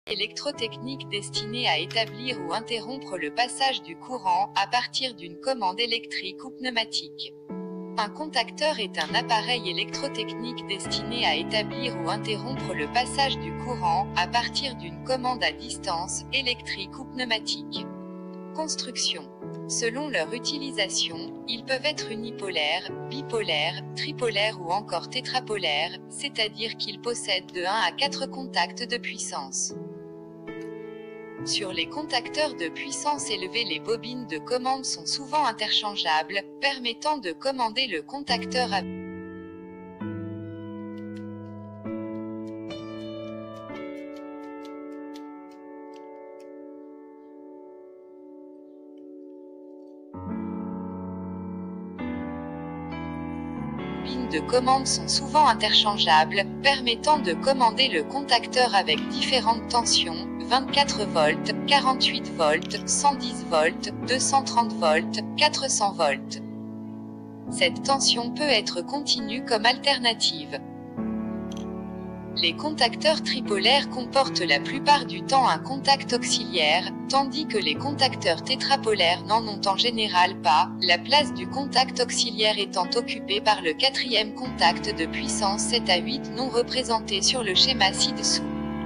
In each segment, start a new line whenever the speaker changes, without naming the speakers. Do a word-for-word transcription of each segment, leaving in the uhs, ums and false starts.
électrotechnique destiné à établir ou interrompre le passage du courant à partir d'une commande électrique ou pneumatique. Un contacteur est un appareil électrotechnique destiné à établir ou interrompre le passage du courant à partir d'une commande à distance, électrique ou pneumatique. Construction. Selon leur utilisation, ils peuvent être unipolaires, bipolaires, tripolaires ou encore tétrapolaires, c'est-à-dire qu'ils possèdent de un à quatre contacts de puissance. Sur les contacteurs de puissance élevée, les bobines de commande sont souvent interchangeables, permettant de commander le contacteur à de commande sont souvent interchangeables, permettant de commander le contacteur avec différentes tensions, vingt-quatre volts, quarante-huit volts, cent dix volts, deux cent trente volts, quatre cents volts. Cette tension peut être continue comme alternative. Les contacteurs tripolaires comportent la plupart du temps un contact auxiliaire, tandis que les contacteurs tétrapolaires n'en ont en général pas, la place du contact auxiliaire étant occupée par le quatrième contact de puissance sept à huit non représenté sur le schéma ci-dessous.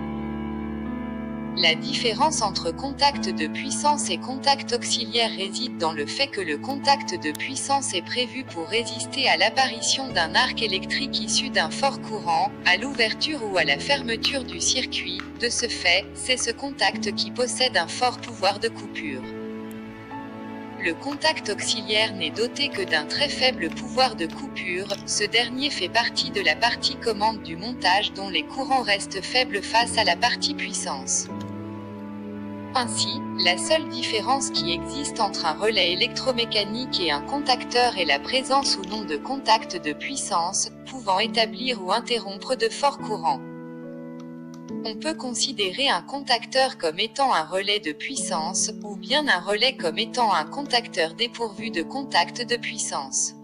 La différence entre contact de puissance et contact auxiliaire réside dans le fait que le contact de puissance est prévu pour résister à l'apparition d'un arc électrique issu d'un fort courant, à l'ouverture ou à la fermeture du circuit. De ce fait, c'est ce contact qui possède un fort pouvoir de coupure. Le contact auxiliaire n'est doté que d'un très faible pouvoir de coupure, ce dernier fait partie de la partie commande du montage dont les courants restent faibles face à la partie puissance. Ainsi, la seule différence qui existe entre un relais électromécanique et un contacteur est la présence ou non de contacts de puissance, pouvant établir ou interrompre de forts courants. On peut considérer un contacteur comme étant un relais de puissance, ou bien un relais comme étant un contacteur dépourvu de contact de puissance.